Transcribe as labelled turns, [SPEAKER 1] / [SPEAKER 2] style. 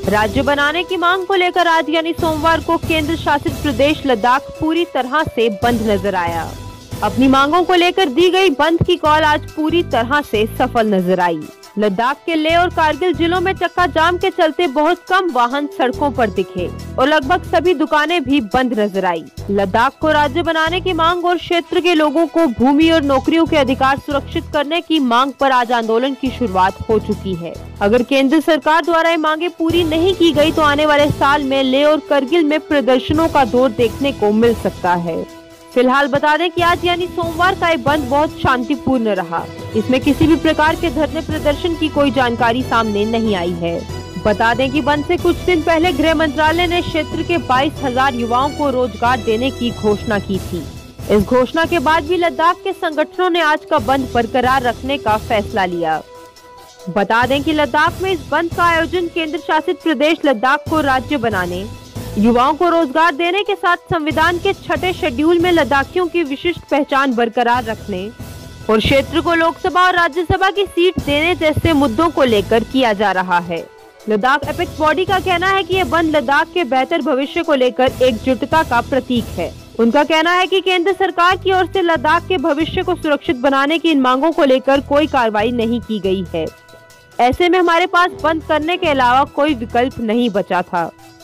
[SPEAKER 1] राज्य बनाने की मांग को लेकर आज यानी सोमवार को केंद्र शासित प्रदेश लद्दाख पूरी तरह से बंद नजर आया। अपनी मांगों को लेकर दी गई बंद की कॉल आज पूरी तरह से सफल नजर आई। लद्दाख के लेह और कारगिल जिलों में चक्का जाम के चलते बहुत कम वाहन सड़कों पर दिखे और लगभग सभी दुकानें भी बंद नजर आई। लद्दाख को राज्य बनाने की मांग और क्षेत्र के लोगों को भूमि और नौकरियों के अधिकार सुरक्षित करने की मांग पर आज आंदोलन की शुरुआत हो चुकी है। अगर केंद्र सरकार द्वारा ये मांगे पूरी नहीं की गई तो आने वाले साल में लेह और करगिल में प्रदर्शनों का दौर देखने को मिल सकता है। फिलहाल बता दें कि आज यानी सोमवार का ये बंद बहुत शांतिपूर्ण रहा। इसमें किसी भी प्रकार के धरने प्रदर्शन की कोई जानकारी सामने नहीं आई है। बता दें कि बंद से कुछ दिन पहले गृह मंत्रालय ने क्षेत्र के 22,000 युवाओं को रोजगार देने की घोषणा की थी। इस घोषणा के बाद भी लद्दाख के संगठनों ने आज का बंद बरकरार रखने का फैसला लिया। बता दें कि लद्दाख में इस बंद का आयोजन केंद्र शासित प्रदेश लद्दाख को राज्य बनाने, युवाओं को रोजगार देने के साथ संविधान के 6ठे शेड्यूल में लद्दाखियों की विशिष्ट पहचान बरकरार रखने और क्षेत्र को लोकसभा और राज्यसभा की सीट देने जैसे मुद्दों को लेकर किया जा रहा है। लद्दाख एपेक्स बॉडी का कहना है कि यह बंद लद्दाख के बेहतर भविष्य को लेकर एकजुटता का प्रतीक है। उनका कहना है कि केंद्र सरकार की ओर से लद्दाख के भविष्य को सुरक्षित बनाने की इन मांगों को लेकर कोई कार्रवाई नहीं की गई है। ऐसे में हमारे पास बंद करने के अलावा कोई विकल्प नहीं बचा था।